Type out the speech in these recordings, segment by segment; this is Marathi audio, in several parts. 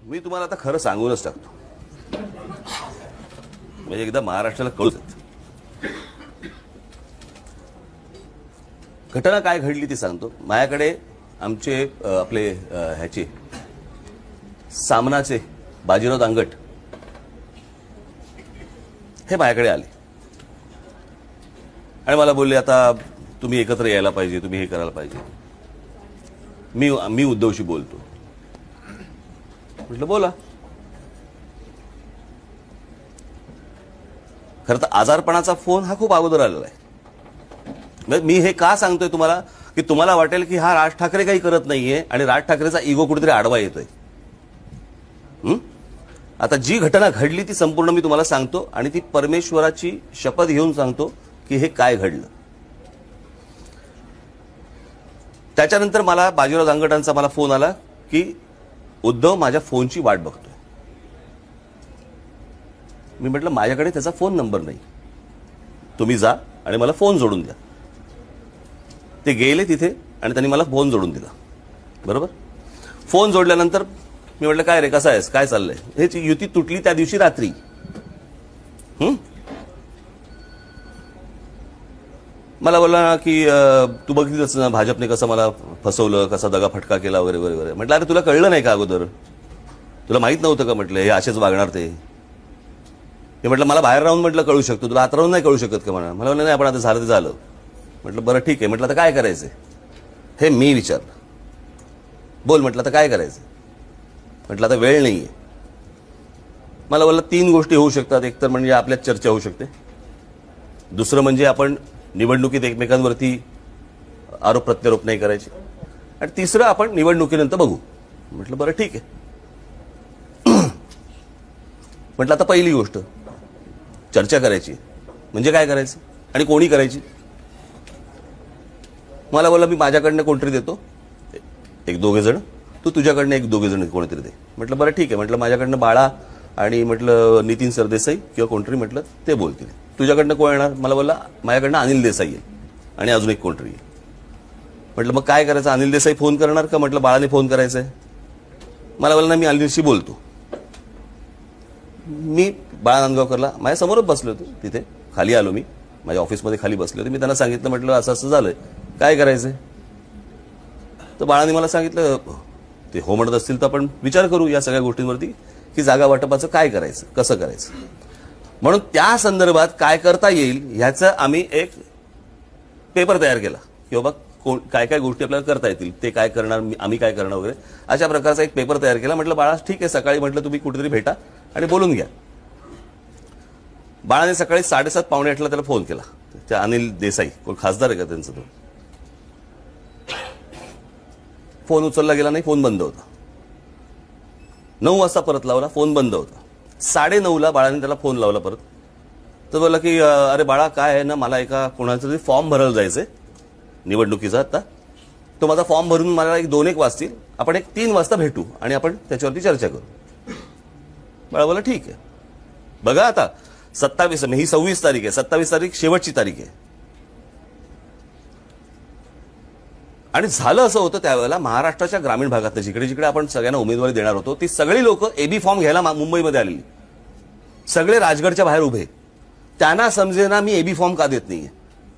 मी तुम्हाला आता खरं सांगूनच टाकतो, म्हणजे एकदा महाराष्ट्राला कळू देत. घटना काय घडली ती सांगतो. माझ्याकडे आमचे आपले ह्याचे सामनाचे बाजीराव दांगट हे माझ्याकडे आले आणि मला बोलले, आता तुम्ही एकत्र यायला पाहिजे, तुम्ही हे करायला पाहिजे. मी उद्धवशी बोलतो. म्हटलं बोला. खरं तर आजारपणाचा फोन हा खूप अगोदर आलेला आहे. मी हे का सांगतोय तुम्हाला, की तुम्हाला वाटेल की हा राज ठाकरे काही करत नाहीये आणि राज ठाकरेचा इगो कुठेतरी आडवा येतोय. आता जी घटना घडली ती संपूर्ण मी तुम्हाला सांगतो आणि ती परमेश्वराची शपथ घेऊन सांगतो की हे काय घडलं. त्याच्यानंतर मला बाजीराव दांगटांचा मला फोन आला की उद्धव माझ्या फोनची वाट बघतोय. मी म्हटलं माझ्याकडे त्याचा फोन नंबर नाही, तुम्ही जा आणि मला फोन जोडून द्या. ते गेले तिथे आणि त्यांनी मला फोन जोडून दिला. बरोबर. फोन जोडल्यानंतर मी म्हटलं काय रे, कसा आहेस, काय चाललंय. हे युती तुटली त्या दिवशी रात्री. मला बोलला की तू बघितलंच ना भाजपने कसं मला फसवलं, कसा दगाफटका केला वगैरे वगैरे वगैरे. म्हटलं अरे तुला कळलं नाही का अगोदर, तुला माहित नव्हतं का म्हटलं हे असेच वागणार ते. हे म्हटलं मला बाहेर राहून म्हटलं कळू शकतो, तुला आत राहून नाही कळू शकत का. मला नाही, आपण आता झालं ते झालं. म्हटलं बरं ठीक आहे. म्हटलं आता काय करायचंय हे मी विचारलं. बोल म्हटलं आता काय करायचं. म्हटलं आता वेळ नाहीये. मला बोलला 3 गोष्टी होऊ शकतात. एक तर म्हणजे आपल्यात चर्चा होऊ शकते, दुसरं म्हणजे आपण निवडणुकीत एकमेकांवरती आरोप प्रत्यारोप नाही करायचे, आणि तिसरं आपण निवडणुकीनंतर बघू. म्हटलं बरं ठीक आहे. म्हटलं आता पहिली गोष्ट चर्चा करायची म्हणजे काय करायचं आणि कोणी करायची. मला बोलला मी माझ्याकडनं कोणतरी देतो 1-2 जण, तू तुझ्याकडनं 1-2 जण कोणतरी दे. म्हटलं बरं ठीक आहे. म्हटलं माझ्याकडनं बाळा आणि म्हटलं नितीन सरदेसाई किंवा कोणतरी म्हटलं ते बोलतील. तुझ्याकडनं कोण येणार. मला बोलला माझ्याकडनं अनिल देसाई येईल आणि अजून एक कोणतरी येईल. म्हटलं मग काय करायचं, अनिल देसाई फोन करणार का म्हटलं बाळाने फोन करायचंय. मला बोलला मी अनिलशी बोलतो. मी बाळा नांदगावकरला माझ्या समोरच बसलो होतो, तिथे खाली आलो, मी माझ्या ऑफिसमध्ये खाली बसले होते. मी त्यांना सांगितलं म्हटलं असं असं झालंय, काय करायचंय. तर बाळाने मला सांगितलं ते हो म्हणत असतील तर आपण विचार करू या सगळ्या गोष्टींवरती की जागा वाटपाचं काय करायचं, कसं करायचं. म्हणून त्या संदर्भात काय करता येईल ह्याचं आम्ही एक पेपर तयार केला की बाबा काय काय गोष्टी आपल्याला करता येतील, ते काय करणार, आम्ही काय करणार वगैरे, अशा प्रकारचा एक पेपर तयार केला. म्हटलं बाळा ठीक आहे, सकाळी म्हटलं तुम्ही कुठेतरी भेटा आणि बोलून घ्या. बाळाने सकाळी 7:30-7:45 त्याला फोन केला. त्या अनिल देसाई कोण खासदार आहे का त्यांचा, तो फोन उचलला गेला नाही, फोन बंद होता. 9 वाजता परत लावला, फोन बंद होता. 9:30ला बाळाने त्याला फोन लावला परत. तर बोलला की अरे बाळा काय आहे ना, मला एका कोणाचा तरी फॉर्म भरायला जायचंय निवडणुकीचा. आता तो माझा फॉर्म भरून मला 2-1 वाजतील, आपण 3 वाजता भेटू आणि आपण त्याच्यावरती चर्चा करू. बाळा बोला ठीक आहे. बघा आता 27 ही 26 तारीख आहे, 27 तारीख शेवटची तारीख आहे. आणि झालं असं होतं त्यावेळेला महाराष्ट्राच्या ग्रामीण भागात जिकडे जिकडे आपण सगळ्यांना उमेदवारी देणार होतो ती सगळी लोक एबी फॉर्म घ्यायला मुंबईमध्ये आलेली, सगळे राजगडच्या बाहेर उभे. त्यांना समजेना मी एबी फॉर्म का देत नाहीये.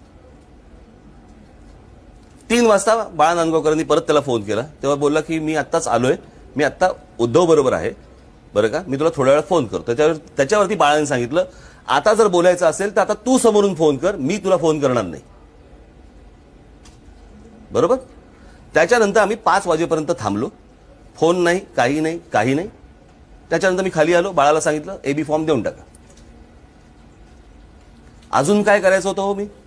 3 वाजता बाळा नांदगावकरांनी परत त्याला फोन केला. तेव्हा बोलला की मी आत्ताच आलोय, मी आत्ता उद्धव बरोबर आहे बरं का, मी तुला थोड्या वेळात फोन करतो. त्याच्यावरती बाळाने सांगितलं आता जर बोलायचं असेल तर आता तू समोरून फोन कर, मी तुला फोन करणार नाही. बरोबर. त्याच्यानंतर आम्ही 5 वाजेपर्यंत थांबलो, फोन नाही, काही नाही, काही नाही. त्याच्यानंतर मी खाली आलो, बाळाला सांगितलं एबी फॉर्म देऊन टाका. अजून काय करायचं होतं हो मी